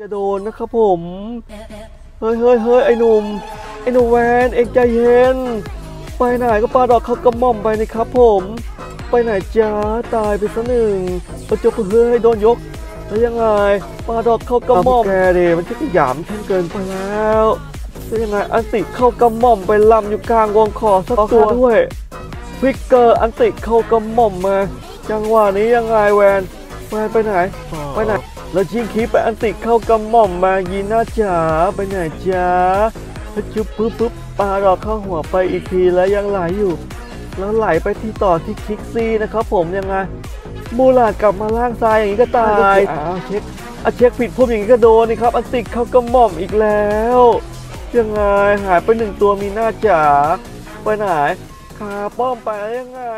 จะโดนนะครับผมเฮ้ยไอ้หนุ่มแวนเอ็งใจเย็นไปไหนก็ปาดอกเขากระหม่อมไปนี่ครับผมไปไหนจ้าตายไปซะหนึ่งประจบเฮ้ยโดนยกแล้วยังไงปาดอกเขากระหม่อมแกเดมันช่างหยามฉันเกินไปแล้วแล้วยังไงอันติเข้ากระหม่อมไปลำอยู่กลางวงคอสักตัวด้วยฟิกเกอร์อันติเข้ากระหม่อมมาจังหวะนี้ยังไงแวนไปไหนแล้วชิงคีไปอันติเข้ากระหม่อมมายีน่าจ๋าไปไหนจ๋าจุ๊บปุ๊บปาดอกเข้าหัวไปอีกทีแล้วยังไหลอยู่แล้วไหลไปที่ต่อที่คิกซี่นะครับผมยังไงมูลาดกลับมาล่างซ้ายอย่างนี้ก็ตายเช็คผิดพุ่มอย่างนี้ก็โดนนี่ครับอันติเข้ากระหม่อมอีกแล้วยังไงหายไปหนึ่งตัวมีหน้าจ๋าไปไหนคาป้อมไปแล้วยังไง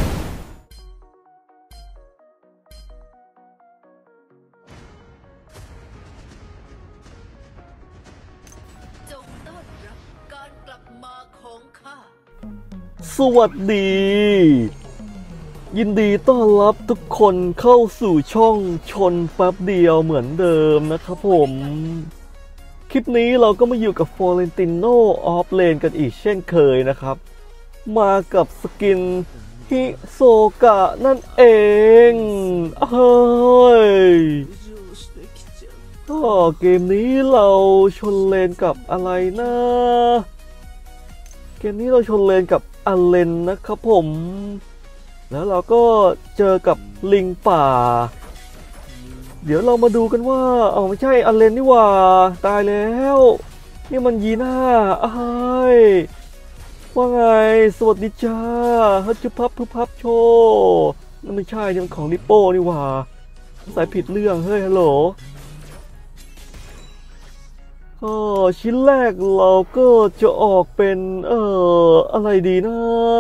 สวัสดียินดีต้อนรับทุกคนเข้าสู่ช่องชนแป๊บเดียวเหมือนเดิมนะครับผมคลิปนี้เราก็มาอยู่กับฟลอเรนติโนออฟเลนกันอีกเช่นเคยนะครับมากับสกินฮิโซกะนั่นเองเฮ้ยก็เกมนี้เราชนเลนกับอะไรนะเกมนี้เราชนเลนกับอเลนนะครับผมแล้วเราก็เจอกับลิงป่าเดี๋ยวเรามาดูกันว่าไม่ใช่อเลนนี่ว่าตายแล้วนี่มันยีน่าว่าไงสวัสดีจ้าฮัจจุพับโชนั่นไม่ใช่นี่มันของนิปโป้นี่ว่าสายผิดเรื่องเฮ้ยฮัลโหลชิ้นแรกเราก็จะออกเป็นอะไรดีนะ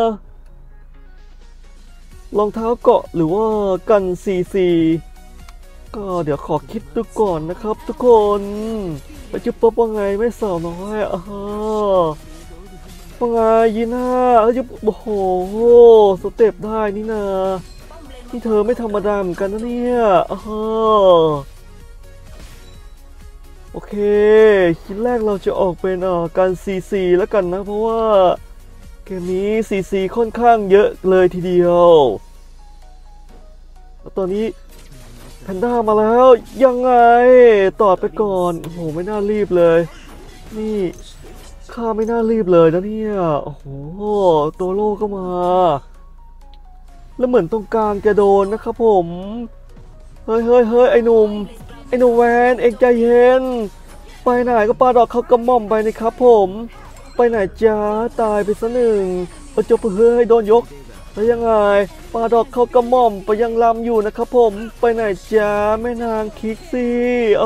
รองเท้าเกาะหรือว่ากันซีก็เดี๋ยวขอคิดดูก่อนนะครับทุกคนไปจุ๊บว่าไงไม่สาวน้อยว่าไงยีน่าจุ๊บโอ้โหสเต็ปได้นี่นานี่เธอไม่ธรรมดาเหมือนกันนะเนี่ยโอเคชิ้นแรกเราจะออกเป็นการซีแล้วกันนะเพราะว่าเกมนี้ซีค่อนข้างเยอะเลยทีเดียวแล้วตอนนี้แพนด้ามาแล้วยังไงต่อไปก่อนโอ้โหไม่น่ารีบเลยนี่ข้าไม่น่ารีบเลยนะเนี่ยโอ้โหตัวโลก็มาแล้วเหมือนตรงกลางจะโดนนะครับผมเฮ้ยไอ้หนุ่มแวนเอ็งใจเย็นไปไหนก็ปาดอกเขากระหม่อมไปนี่ครับผมไปไหนจ้าตายไปซะหนึ่งประจบเฮ้ยโดนยกแล้วยังไงปาดอกเขากระหม่อมไปยังลำอยู่นะครับผมไปไหนจ้าแม่นางคิกซี่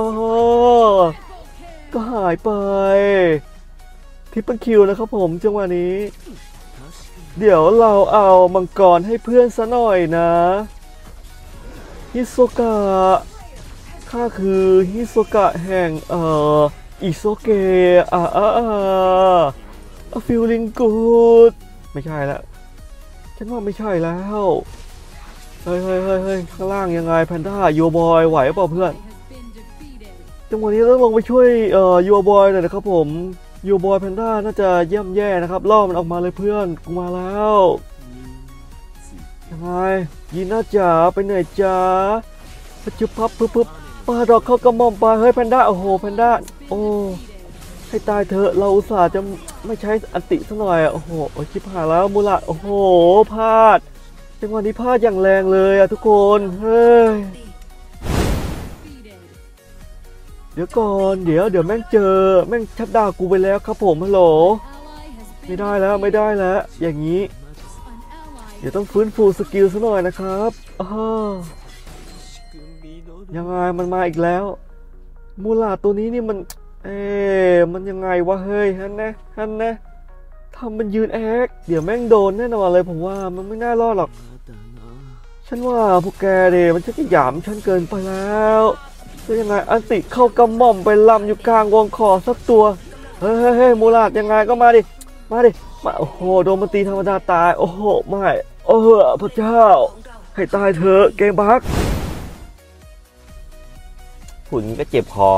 ก็หายไปทิปเปิลคิวนะครับผมจังหวะนี้เดี๋ยวเราเอามังกรให้เพื่อนซะหน่อยนะฮิโซกะข้าคือฮิโซกะแห่งอิโซเกะฟีลลิ่งกูดไม่ใช่แล้วฉันว่าไม่ใช่แล้วเฮ้ยข้างล่างยังไงแพนด้ายูบอยไหวเปล่าเพื่อนจังหวะนี้ต้องลงไปช่วยยูบอยหน่อยนะครับผมยูบอยแพนด้าน่าจะเยี่ยมแย่นะครับล่อมันออกมาเลยเพื่อนกูมาแล้วยังไงยีน่าจ๋าไปไหนจ๋าจุ๊บปุ๊บปาดอกเข้ากระหม่อมไปเฮ้ยแพนด้าโอ้โหแพนด้าโอ้ให้ตายเถอะเราอุตส่าห์จะไม่ใช้อันติซะหน่อยโอ้โหชิบหายแล้วมูลาโอ้โหพลาดจังหวะนี้พลาดอย่างแรงเลยทุกคนเฮ้ยเดี๋ยวก่อนเดี๋ยวแม่งชัดดาวกูไปแล้วครับผมฮัลโหลไม่ได้แล้วอย่างนี้เดี๋ยวต้องฟื้นฟูสกิลซะหน่อยนะครับยังไงมันมาอีกแล้วมูลาตัวนี้นี่มันมันยังไงวะเฮ้ยฮันนะทำมันยืนแอคเดี๋ยวแม่งโดนแน่นอนเลยผมว่ามันไม่น่ารอดหรอกฉันว่าพวกแกมันจะหยามฉันเกินไปแล้วจะยังไงอันติเข้ากระหม่อมไปลำอยู่กลางวงคอสักตัวเฮ้ยมูลายังไงก็มาดิโอ้โหโดนมันตีธรรมดาตายโอ้โหไม่พระเจ้าให้ตายเถอะเกมบักพูดงี้ก็เจ็บคอ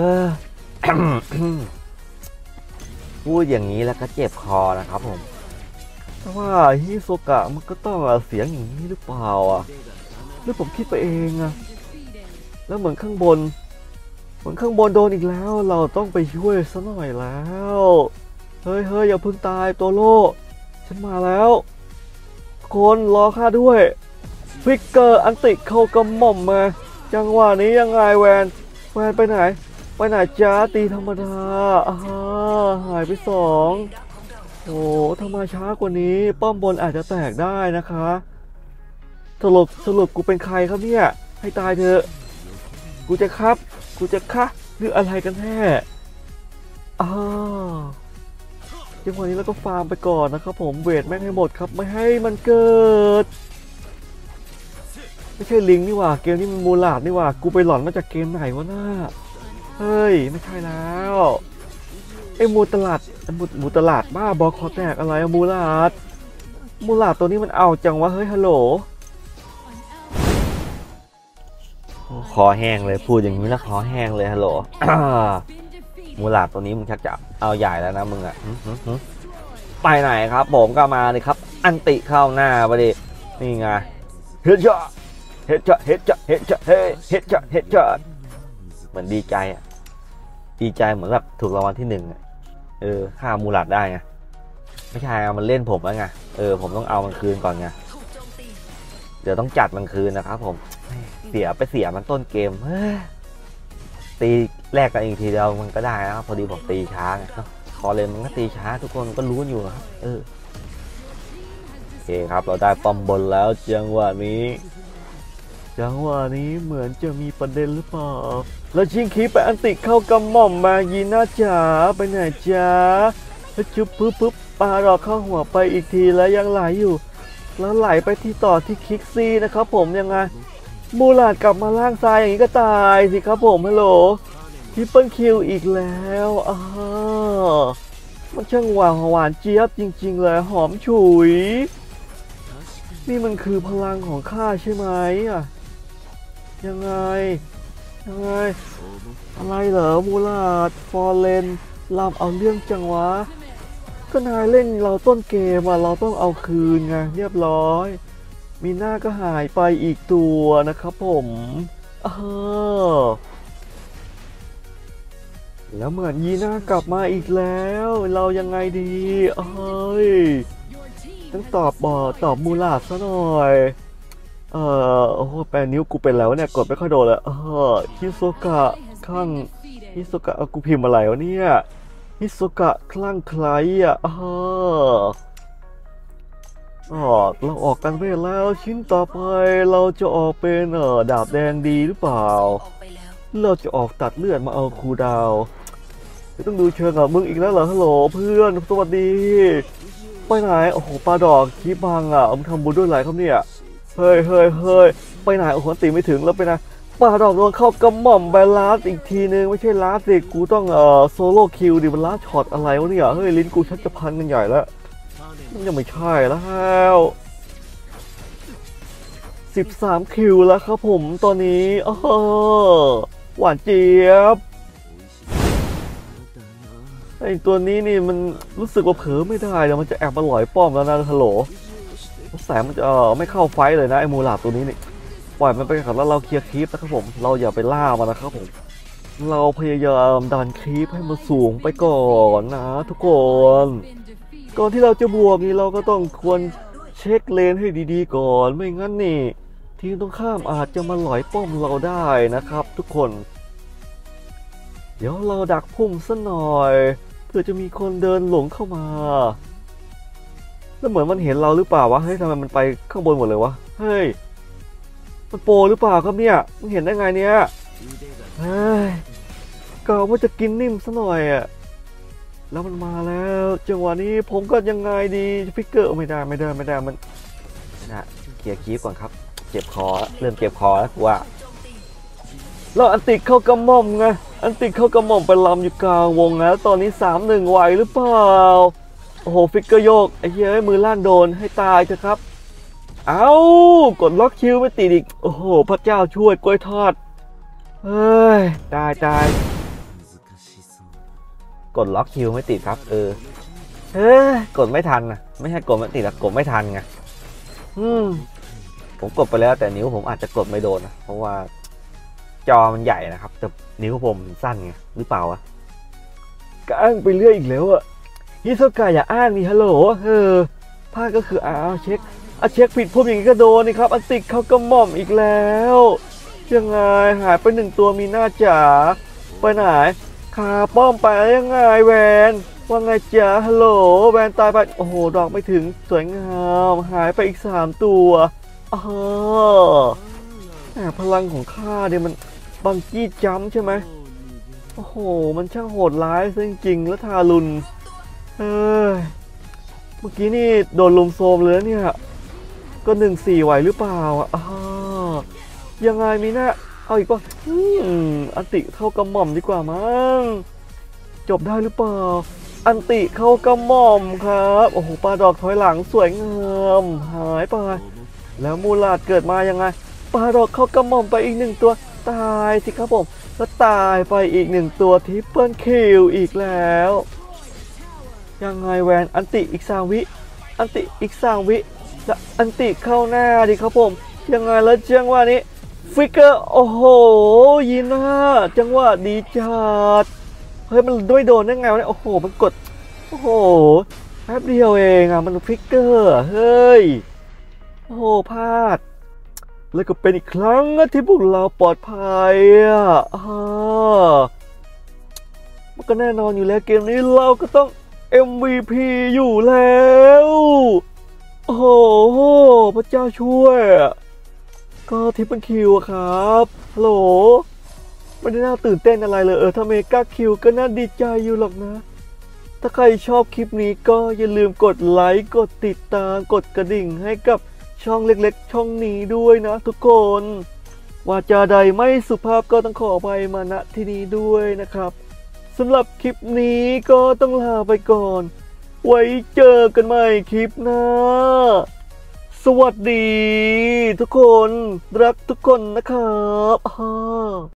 พูดอย่างนี้แล้วก็เจ็บคอนะครับผมแต่ว่าฮิโซกะมันก็ต้องเสียงอย่างนี้หรือเปล่าหรือผมคิดไปเองแล้วเหมือนข้างบนโดนอีกแล้วเราต้องไปช่วยซะหน่อยแล้วเฮ้ยอย่าเพิ่งตายตัวโลฉันมาแล้วคนรอข้าด้วยฟิกเกอร์อันติเข้ากระหม่อมมาจังหวะนี้ยังไงแวนไปไหนจ้าตีธรรมดาหายไป2โอ้ถ้ามาช้ากว่านี้ป้อมบนอาจจะแตกได้นะคะสรุปกูเป็นใครครับเนี่ยให้ตายเถอะกูจะคะหรืออะไรกันแน่จังหวะนี้เราก็ฟาร์มไปก่อนนะครับผมเวทแม่งให้หมดครับไม่ให้มันเกิดไม่ใช่ลิงนี่หว่าเกมนี้มันมูลาดนี่หว่ากูไปหลอนมาจากเกมไหนวะน่าเฮ้ยไม่ใช่แล้วไอ้มูตลาดบ้าบอคอแตกอะไรมูลาดตัวนี้มันเอาจังวะเฮ้ยฮัลโหลคอแห้งเลยพูดอย่างนี้แล้วคอแห้งเลยฮัลโหลมูลาดตัวนี้มึงชักจะเอาใหญ่แล้วนะมึงไปไหนครับผมก็มาเลยครับอันติเข้าหน้าไปดินี่ไงเฮ็ดจ้ะเหมือนดีใจเหมือนแบบถูกรางวัลที่1ฆ่ามูลาดได้ไงไม่ใช่มันเล่นผมแล้วไงผมต้องเอามันคืนก่อนไงเดี๋ยวต้องจัดมันคืนนะครับผมเสียมันต้นเกมตีแรกกันอีกทีเดียวมันก็ได้นะครับพอดีผมตีช้าไงคอเลนมันก็ตีช้าทุกคนก็รู้อยู่ครับโอเคครับเราได้ป้อมบนแล้วจังหวะนี้เหมือนจะมีประเด็นหรือเปล่าแล้วชิงคีไปอันติเข้ากระหม่อมมายีน่าจ๋าไปไหนจ๋าแล้วจุ๊บปึ๊บปาดอกเข้าหัวไปอีกทีแล้วยังไหลอยู่แล้วไหลไปที่ต่อที่คิกซี่นะครับผมยังไงมูลาดกลับมาล่างซ้ายอย่างนี้ก็ตายสิครับผมฮัลโหลทริปเปิลคิวอีกแล้วมันช่างหวานเจี๊ยบจริงๆเลยหอมฉุยนี่มันคือพลังของข้าใช่ไหมยังไงอะไรเหรอมูลาดฟอร์เรนลำเอาเรื่องจังวะก็นายเล่นเราต้นเกมเราต้องเอาคืนไงเรียบร้อยมีหน้าก็หายไปอีกตัวนะครับผมแล้วเหมือนยีน่ากลับมาอีกแล้วเรายังไงดีต้องตอบมูลาดซะหน่อยโอ้โหแปลนิ้วกูเป็นแล้วเนี่ยกดไม่ค่อยโดนเลยฮิโซกะข้างฮิโซกะกูพิมพ์อะไรวะเนี่ยฮิโซกะคลั่งไคล้เราออกกันเวทแล้วชิ้นต่อไปเราจะออกเป็นดาบแดงดีหรือเปล่าเราจะออกตัดเลือดมาเอาคูดาวต้องดูเชิงกับมึงอีกแล้วเหรอฮัลโหลเพื่อนสวัสดีไปไหนโอ้โหปลาดอกคีบังมึงทำบุญด้วยอะไรครับเนี่ยเฮ้ยไปไหนโอ้โหตีไม่ถึงแล้วไปนะปลาดอกโดนเข้ากระหม่อมไปลาสอีกทีนึงไม่ใช่ลาสสิกูต้องโซโล่คิวดิมันลาสช็อตอะไรวะเนี่ยเฮ้ยลิ้นกูชักจะพันกันใหญ่แล้วมันยังไม่ใช่แล้ว13คิวแล้วครับผมตอนนี้หวานเจี๊ยบไอตัวนี้นี่มันรู้สึกว่าเผลอไม่ได้แล้วมันจะแอบมาหลอยป้อมแล้วนะฮัลโหลแสงมันจะไม่เข้าไฟเลยนะไอมูลาดตัวนี้นี่ปล่อยมันไปก่อนแล้วเราเคลียร์คลิปนะครับผมเราอย่าไปล่ามันนะครับผมเราพยายามดันคลิปให้มันสูงไปก่อนนะทุกคนก่อนที่เราจะบวกนี่เราก็ต้องควรเช็คเลนให้ดีๆก่อนไม่งั้นนี่ทีมตรงข้ามอาจจะมาหลอยป้อมเราได้นะครับทุกคนเดี๋ยวเราดักพุ่มซะหน่อยเพื่อจะมีคนเดินหลงเข้ามาแล้วเหมือนมันเห็นเราหรือเปล่าวะเฮ้ยทำไมมันไปข้างบนหมดเลยวะเฮ้ยมันโปรหรือเปล่าครับเนี่ยมึงเห็นได้ไงเนี่ยเฮ้ยก็ว่าจะกินนิ่มซะหน่อยแล้วมันมาแล้วจังหวะนี้ผมก็ยังไงดีฟิกเกอร์ไม่ได้มันนะเคลียร์คลิปก่อนครับเจ็บคอเริ่มเจ็บคอแล้วกูว่าแล้วอันติเข้ากระหม่อมไงอันติเข้ากระหม่อมไปลำอยู่กลางวงแล้วตอนนี้ 3-1 ไหวหรือเปล่าโอ้โหฟิกเกอร์โยกไอ้เหี้ยมือลั่นโดนให้ตายเถอะครับกดล็อกคิวไม่ติดอีกโอ้โหพระเจ้าช่วยกล้วยทอดเฮ้ยตายกดล็อกคิวไม่ติดครับเฮ้ยกดไม่ทันนะไม่ใช่กดไม่ติดแต่กดไม่ทันไงผมกดไปแล้วแต่นิ้วผมอาจจะกดไม่โดนนะเพราะว่าจอมันใหญ่นะครับแต่นิ้วผมสั้นไงหรือเปล่าวะก็อ้างไปเรื่อยอีกแล้วอะฮิโซกะอย่าอ้างนี่ฮัลโหลพลาดก็คือเช็คผิดพวกอย่างนี้ก็โดนนี่ครับอันติเขาก็หม่อมอีกแล้วยังไงหายไปหนึ่งตัวมีหน้าจ๋าไปไหนคาป้อมไปยังไงแวนว่าไงจ๋าฮัลโหลแวนตายไปโอ้โหดอกไม่ถึงสวยงามหายไปอีก3ตัวพลังของข้าเนี่ยมันบังกี้จัมป์ใช่ไหมโอ้โหมันช่างโหดร้ายซะจริงๆแล้วทารุณเมื่อกี้นี่โดนลุมโซมเลยเนี่ยก็1-4ไหวหรือเปล่ายังไงมีหน้าเอาอีกป่ะอันติเข้ากระหม่อมดีกว่ามั้งจบได้หรือเปล่าอันติเข้ากระหม่อมครับโอ้โหปลาดอกถอยหลังสวยงามหายไปแล้วมูลาดเกิดมายังไงปลาดอกเข้ากระหม่อมไปอีก1ตัวตายสิครับผมแล้วตายไปอีก1ตัวทริปเปิลคิวอีกแล้วยังไงแวนอันติอีก3 วิอันติอีก3 วิแล้วอันติเข้าหน้าดิครับผมยังไงแล้วจังหวะนี้ฟิกเกอร์โอ้โหยีน่าจังหวะดีจัดเฮ้ยมันด้วยโดนได้ไงวะเนี่ยโอ้โหมันกดโอ้โหแป๊บเดียวเองมันฟิกเกอร์เฮ้ยโอ้โหพลาดแล้วก็เป็นอีกครั้งที่พวกเราปลอดภัยมันก็แน่นอนอยู่แล้วเกมนี้เราก็ต้อง MVP อยู่แล้วโอ้โหพระเจ้าช่วยก็ทริปเปิลคิวครับฮัลโหลไม่ได้น่าตื่นเต้นอะไรเลยถ้าเมกาคิวก็น่าดีใจอยู่หรอกนะถ้าใครชอบคลิปนี้ก็อย่าลืมกดไลค์กดติดตามกดกระดิ่งให้กับช่องเล็กๆช่องนี้ด้วยนะทุกคนวาจาใดไม่สุภาพก็ต้องขออภัยมาณที่นี้ด้วยนะครับสำหรับคลิปนี้ก็ต้องลาไปก่อนไว้เจอกันใหม่คลิปหน้าสวัสดีทุกคนรักทุกคนนะครับ